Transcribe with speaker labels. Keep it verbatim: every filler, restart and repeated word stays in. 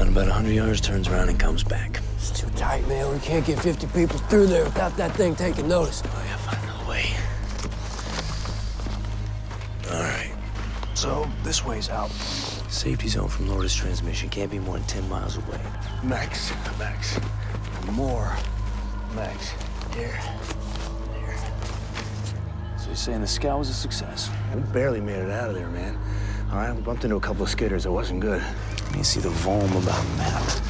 Speaker 1: about a hundred yards, turns around and comes back.
Speaker 2: It's too tight, man. We can't get fifty people through there without that thing taking notice.
Speaker 1: Oh, yeah, find another way. All right.
Speaker 2: So, this way's out.
Speaker 1: Safety zone from Lourdes transmission. Can't be more than ten miles away.
Speaker 2: Max, Max. More. Max. Here. Here.
Speaker 3: So you're saying the scout was a success?
Speaker 2: We barely made it out of there, man. All right, we bumped into a couple of skidders. It wasn't good.
Speaker 3: Let me see the Volm about map.